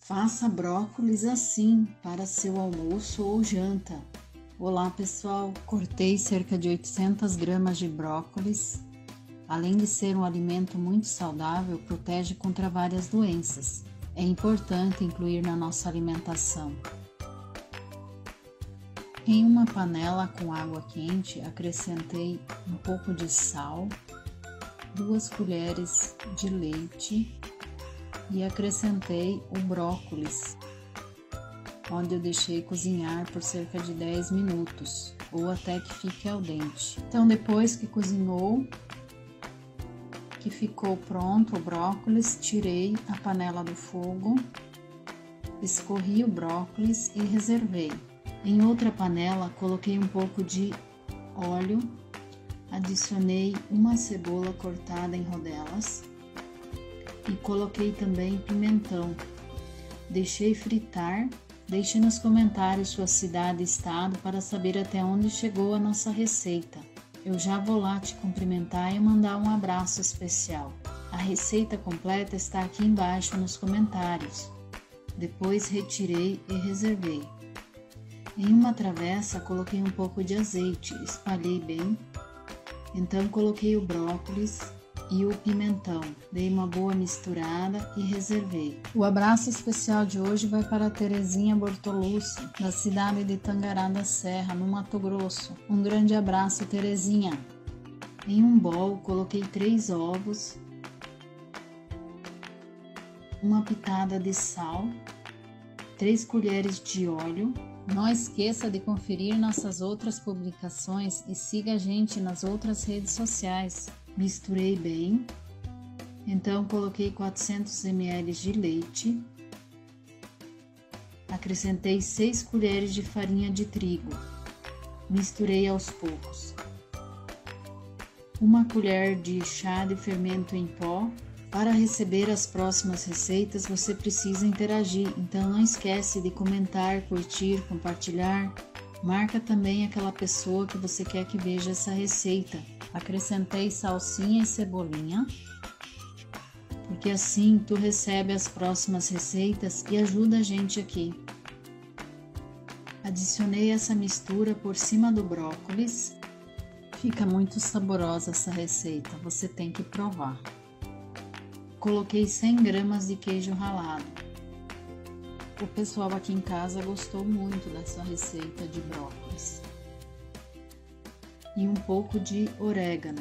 Faça brócolis assim para seu almoço ou janta. Olá pessoal, cortei cerca de 800 gramas de brócolis. Além de ser um alimento muito saudável, protege contra várias doenças. É importante incluir na nossa alimentação. Em uma panela com água quente, acrescentei um pouco de sal, 2 colheres de leite e acrescentei o brócolis, onde eu deixei cozinhar por cerca de 10 minutos ou até que fique al dente. Então, depois que cozinhou, que ficou pronto o brócolis, tirei a panela do fogo, escorri o brócolis e reservei. Em outra panela, coloquei um pouco de óleo, adicionei uma cebola cortada em rodelas e coloquei também pimentão. Deixei fritar. Deixe nos comentários sua cidade e estado para saber até onde chegou a nossa receita. Eu já vou lá te cumprimentar e mandar um abraço especial. A receita completa está aqui embaixo nos comentários. Depois retirei e reservei. Em uma travessa coloquei um pouco de azeite, espalhei bem. Então coloquei o brócolis e o pimentão, dei uma boa misturada e reservei. O abraço especial de hoje vai para a Terezinha Bortolucci, da cidade de Tangará da Serra, no Mato Grosso. Um grande abraço, Terezinha! Em um bol coloquei 3 ovos, uma pitada de sal, 3 colheres de óleo. Não esqueça de conferir nossas outras publicações e siga a gente nas outras redes sociais. Misturei bem, então coloquei 400 ml de leite, acrescentei 6 colheres de farinha de trigo, misturei aos poucos. 1 colher de chá de fermento em pó. Para receber as próximas receitas você precisa interagir, então não esquece de comentar, curtir, compartilhar. Marca também aquela pessoa que você quer que veja essa receita. Acrescentei salsinha e cebolinha, porque assim tu recebe as próximas receitas e ajuda a gente aqui. Adicionei essa mistura por cima do brócolis. Fica muito saborosa essa receita, você tem que provar. Coloquei 100 gramas de queijo ralado. O pessoal aqui em casa gostou muito dessa receita de brócolis. E um pouco de orégano.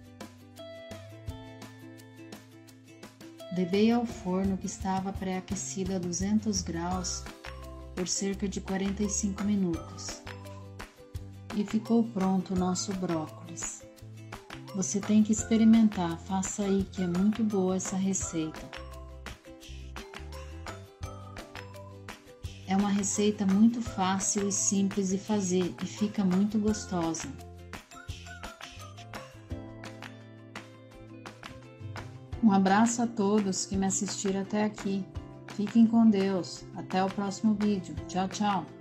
Levei ao forno que estava pré-aquecido a 200 graus por cerca de 45 minutos. E ficou pronto o nosso brócolis. Você tem que experimentar, faça aí que é muito boa essa receita. É uma receita muito fácil e simples de fazer e fica muito gostosa. Um abraço a todos que me assistiram até aqui. Fiquem com Deus. Até o próximo vídeo. Tchau, tchau.